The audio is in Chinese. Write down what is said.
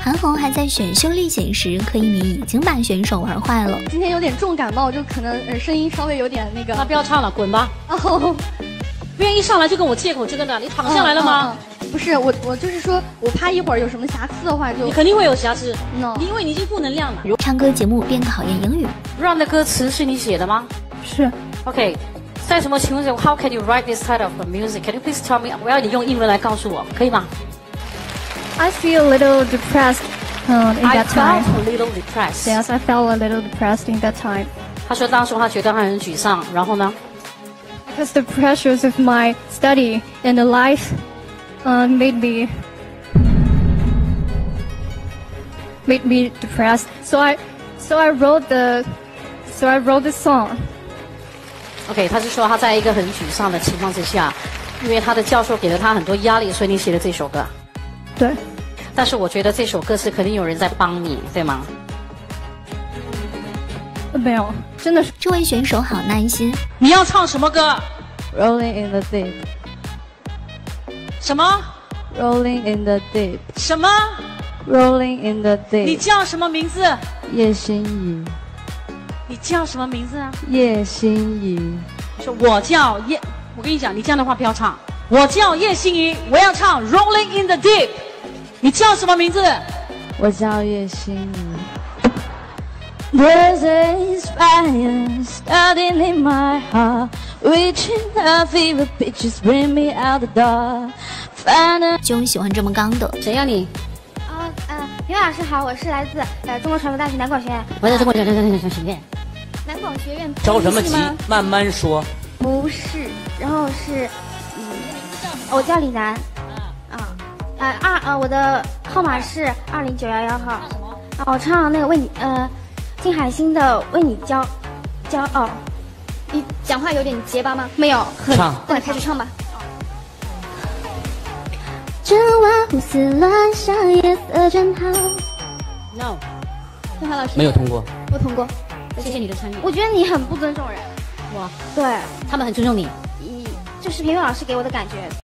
韩红还在选秀历险时，柯以敏已经把选手玩坏了。 今天有点重感冒，就可能声音稍微有点那个。 那不要唱了，滚吧！ 哦， 不愿意上来就跟我借口这个的，你躺下来了吗？ 不是我就是说我怕一会儿有什么瑕疵的话就。 你肯定会有瑕疵， no， 因为你已经负能量了。 唱歌节目变考验英语。 Run 的歌词是你写的吗？ 是。 OK， 在什么情况下 ？How can you write this type of music? Can you please tell me？ 我要你用英文来告诉我，可以吗 I feel a little depressed in that time. I felt a little depressed. Yes, I felt a little depressed in that time. 他说当时他覺得他很沮喪，然後呢 Because the pressures of my study and the life made me depressed. So I wrote this song. OK， 他是说他在一个很沮喪的情況之下，因為他的教授給了他很多壓力，所以你寫了這首歌。 對。 但是我覺得這首歌是肯定有人在幫你，對嗎？ 沒有，真的是。 这位选手好耐心。 你要唱什麼歌 ？Rolling in the deep。 什麼 ？Rolling in the deep。 什麼 ？Rolling in the deep。 你叫什麼名字？ 葉心怡。 你叫什麼名字啊？ 葉心怡。 說我叫葉，我跟你講，你這樣的話不要唱。我叫葉心怡，我要唱 Rolling in the deep。你叫什麼名字？ 我叫葉心怡。There's a fire starting in my heart, reaching a fever pitch, just bring me out the dark. 就喜欢这么刚的。 谁呀你？ 刘老师好，我是来自中国传媒大学南广学院。 我在中国传媒学院。 南广学院。 着什么急？慢慢说。 不是，然后是，我叫李楠。我的号码是20911号。我唱那个为你金海心的为你骄傲。你讲话有点结巴吗？没有。 唱。 那开始唱吧。 这晚胡思乱想，夜色正好。 No。 郑涵老师。 没有通过。 不通过。 谢谢你的参与。 我觉得你很不尊重人。 我。 对。 他们很尊重你。 这是评委老师给我的感觉。